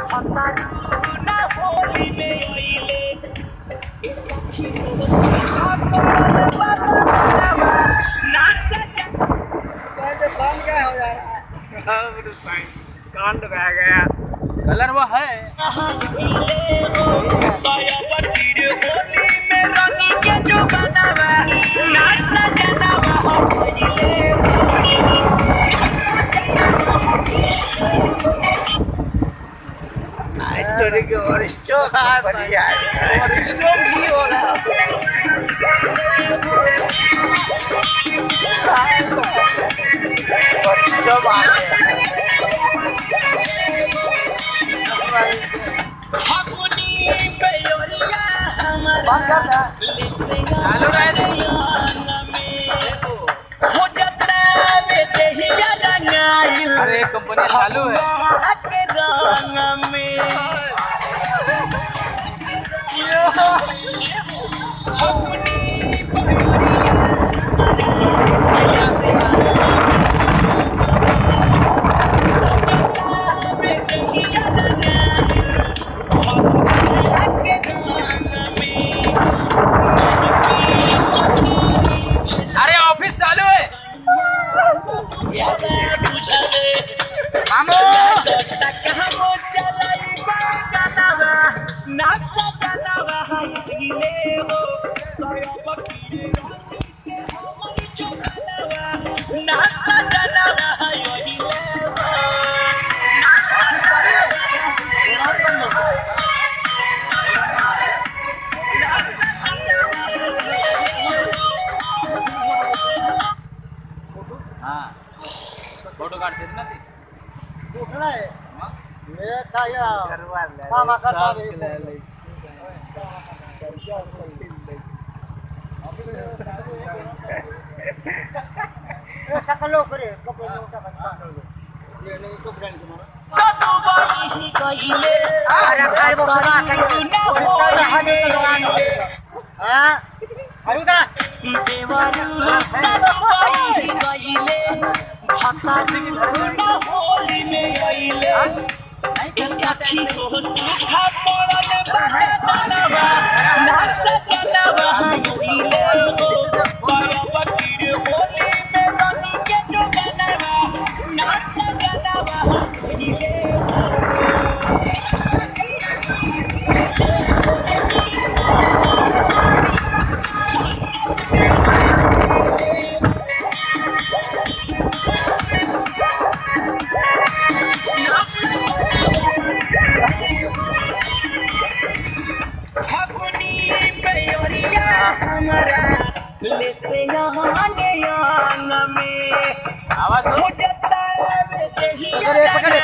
कांड बह गया कलर वो है भी हो रहा अरे कंपनी चालू है अरे ऑफिस चालू है हाँ फोटो काट देना उठना है मेरा क्या काम करता नहीं सकलो करे कपड़े ये नहीं तो ब्रांड तुम्हारा अरे खाए वो सुना इसका हाथ में लगान हां हरुदा देवारू गईले भक्ता होली में आइले इसका की हो सूखा पड़ल बनवा नाच चलवा गईले बाबा होली में रानी के जो बनवा नाच चलवा गईले पकड़े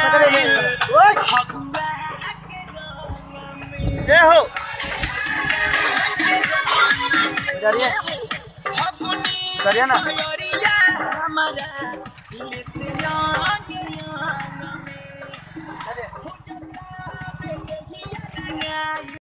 हो करिए ना